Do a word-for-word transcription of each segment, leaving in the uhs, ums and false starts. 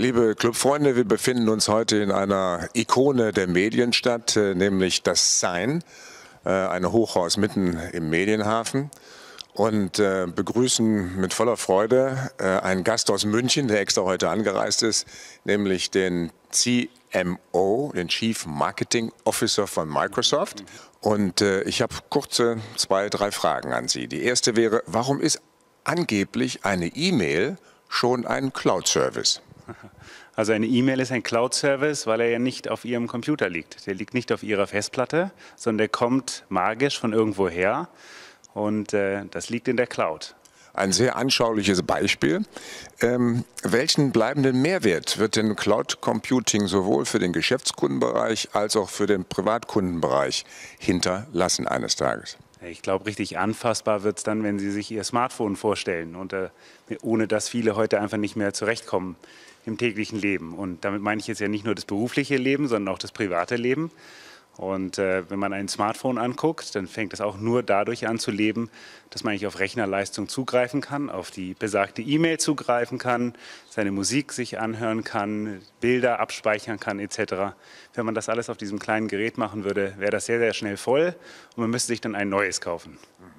Liebe Clubfreunde, wir befinden uns heute in einer Ikone der Medienstadt, nämlich das Sign, ein Hochhaus mitten im Medienhafen, und begrüßen mit voller Freude einen Gast aus München, der extra heute angereist ist, nämlich den C M O, den Chief Marketing Officer von Microsoft. Und ich habe kurze zwei, drei Fragen an Sie. Die erste wäre, warum ist angeblich eine E-Mail schon ein Cloud-Service? Also eine E-Mail ist ein Cloud-Service, weil er ja nicht auf Ihrem Computer liegt. Der liegt nicht auf Ihrer Festplatte, sondern der kommt magisch von irgendwo her und äh, das liegt in der Cloud. Ein sehr anschauliches Beispiel. Ähm, welchen bleibenden Mehrwert wird denn Cloud Computing sowohl für den Geschäftskundenbereich als auch für den Privatkundenbereich hinterlassen eines Tages? Ich glaube, richtig anfassbar wird es dann, wenn Sie sich Ihr Smartphone vorstellen, und, äh, ohne dass viele heute einfach nicht mehr zurechtkommen im täglichen Leben. Und damit meine ich jetzt ja nicht nur das berufliche Leben, sondern auch das private Leben. Und äh, wenn man ein Smartphone anguckt, dann fängt es auch nur dadurch an zu leben, dass man eigentlich auf Rechnerleistung zugreifen kann, auf die besagte E-Mail zugreifen kann, seine Musik sich anhören kann, Bilder abspeichern kann et cetera. Wenn man das alles auf diesem kleinen Gerät machen würde, wäre das sehr, sehr schnell voll und man müsste sich dann ein neues kaufen.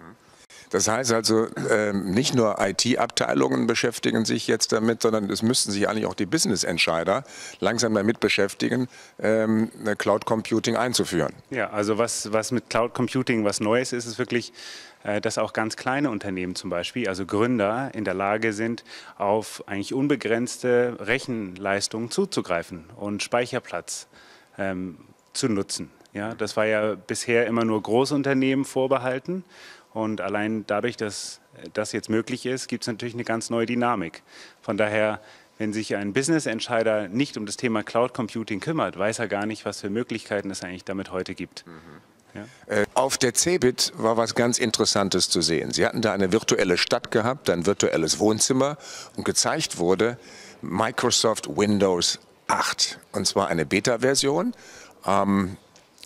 Das heißt also, ähm, nicht nur I T-Abteilungen beschäftigen sich jetzt damit, sondern es müssten sich eigentlich auch die Business-Entscheider langsam damit beschäftigen, ähm, Cloud Computing einzuführen. Ja, also was, was mit Cloud Computing was Neues ist, ist wirklich, äh, dass auch ganz kleine Unternehmen zum Beispiel, also Gründer, in der Lage sind, auf eigentlich unbegrenzte Rechenleistungen zuzugreifen und Speicherplatz ähm, zu nutzen. Ja, das war ja bisher immer nur Großunternehmen vorbehalten. Und allein dadurch, dass das jetzt möglich ist, gibt es natürlich eine ganz neue Dynamik. Von daher, wenn sich ein Business-Entscheider nicht um das Thema Cloud Computing kümmert, weiß er gar nicht, was für Möglichkeiten es eigentlich damit heute gibt. Mhm. Ja. Äh, auf der CeBIT war was ganz Interessantes zu sehen. Sie hatten da eine virtuelle Stadt gehabt, ein virtuelles Wohnzimmer, und gezeigt wurde Microsoft Windows acht. Und zwar eine Beta-Version, ähm,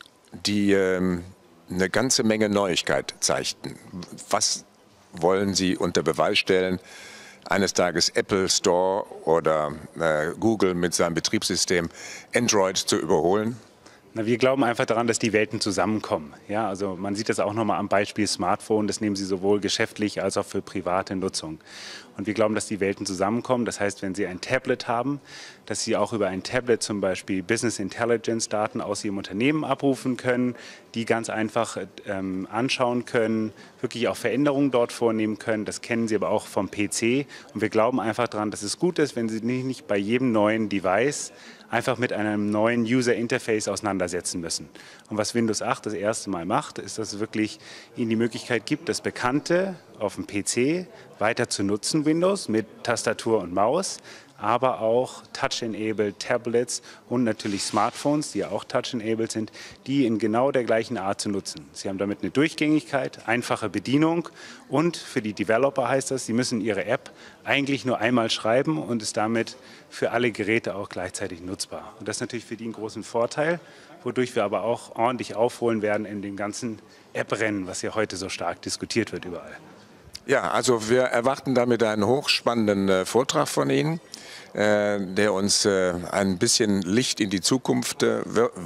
die ähm, eine ganze Menge Neuigkeit zeigten. Was wollen Sie unter Beweis stellen, eines Tages Apple Store oder äh, Google mit seinem Betriebssystem Android zu überholen? Na, wir glauben einfach daran, dass die Welten zusammenkommen. Ja, also man sieht das auch nochmal am Beispiel Smartphone. Das nehmen Sie sowohl geschäftlich als auch für private Nutzung. Und wir glauben, dass die Welten zusammenkommen. Das heißt, wenn Sie ein Tablet haben, dass Sie auch über ein Tablet zum Beispiel Business Intelligence Daten aus Ihrem Unternehmen abrufen können, die ganz einfach ähm, anschauen können, wirklich auch Veränderungen dort vornehmen können. Das kennen Sie aber auch vom P C. Und wir glauben einfach daran, dass es gut ist, wenn Sie nicht bei jedem neuen Device einfach mit einem neuen User Interface auseinandersetzen müssen. Und was Windows acht das erste Mal macht, ist, dass es wirklich Ihnen die Möglichkeit gibt, das Bekannte auf dem P C weiter zu nutzen, Windows, mit Tastatur und Maus, aber auch Touch-enabled Tablets und natürlich Smartphones, die ja auch Touch-enabled sind, die in genau der gleichen Art zu nutzen. Sie haben damit eine Durchgängigkeit, einfache Bedienung, und für die Developer heißt das, sie müssen ihre App eigentlich nur einmal schreiben und ist damit für alle Geräte auch gleichzeitig nutzbar. Und das ist natürlich für die einen großen Vorteil, wodurch wir aber auch ordentlich aufholen werden in dem ganzen App-Rennen, was ja heute so stark diskutiert wird überall. Ja, also wir erwarten damit einen hochspannenden äh, Vortrag von Ihnen, äh, der uns äh, ein bisschen Licht in die Zukunft äh,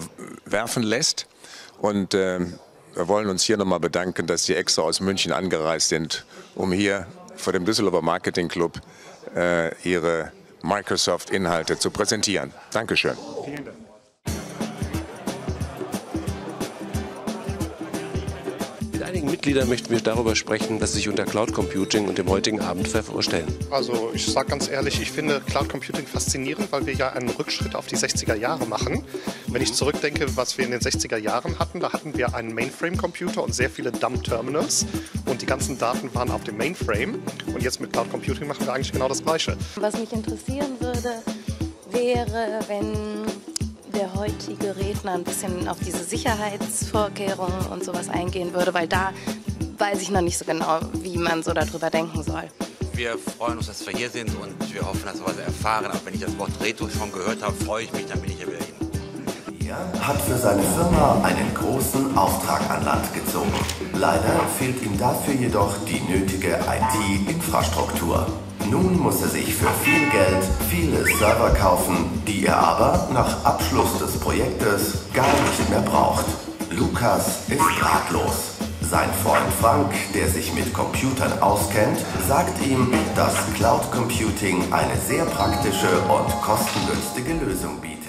werfen lässt. Und äh, wir wollen uns hier nochmal bedanken, dass Sie extra aus München angereist sind, um hier vor dem Düsseldorfer Marketing Club äh, Ihre Microsoft-Inhalte zu präsentieren. Dankeschön. Vielen Dank. Mit einigen Mitgliedern möchten wir darüber sprechen, was sie sich unter Cloud Computing und dem heutigen Abenteuer vorstellen. Also ich sage ganz ehrlich, ich finde Cloud Computing faszinierend, weil wir ja einen Rückschritt auf die sechziger Jahre machen. Wenn ich zurückdenke, was wir in den sechziger Jahren hatten, da hatten wir einen Mainframe-Computer und sehr viele Dumb Terminals und die ganzen Daten waren auf dem Mainframe, und jetzt mit Cloud Computing machen wir eigentlich genau das Gleiche. Was mich interessieren würde, wäre, wenn der heutige Redner ein bisschen auf diese Sicherheitsvorkehrungen und sowas eingehen würde, weil da weiß ich noch nicht so genau, wie man so darüber denken soll. Wir freuen uns, dass wir hier sind, und wir hoffen, dass wir was erfahren. Aber wenn ich das Wort Retro schon gehört habe, freue ich mich, dann bin ich ja wieder hin. Er hat für seine Firma einen großen Auftrag an Land gezogen. Leider fehlt ihm dafür jedoch die nötige I T-Infrastruktur. Nun muss er sich für viel Geld viele Server kaufen, die er aber nach Abschluss des Projektes gar nicht mehr braucht. Lukas ist ratlos. Sein Freund Frank, der sich mit Computern auskennt, sagt ihm, dass Cloud Computing eine sehr praktische und kostengünstige Lösung bietet.